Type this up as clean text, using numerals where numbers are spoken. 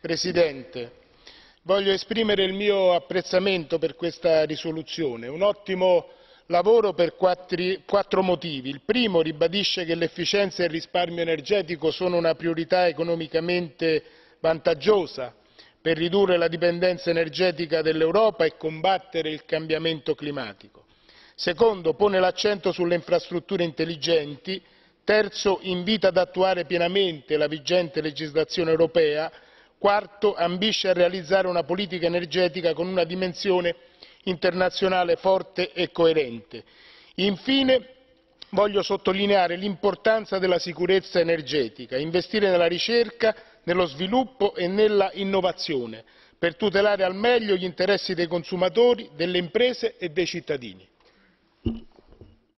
Presidente, voglio esprimere il mio apprezzamento per questa risoluzione. Un ottimo lavoro per quattro motivi. Il primo, ribadisce che l'efficienza e il risparmio energetico sono una priorità economicamente vantaggiosa per ridurre la dipendenza energetica dell'Europa e combattere il cambiamento climatico. Secondo, pone l'accento sulle infrastrutture intelligenti. Terzo, invita ad attuare pienamente la vigente legislazione europea. Quarto, ambisce a realizzare una politica energetica con una dimensione internazionale forte e coerente. Infine, voglio sottolineare l'importanza della sicurezza energetica, investire nella ricerca, nello sviluppo e nella innovazione per tutelare al meglio gli interessi dei consumatori, delle imprese e dei cittadini.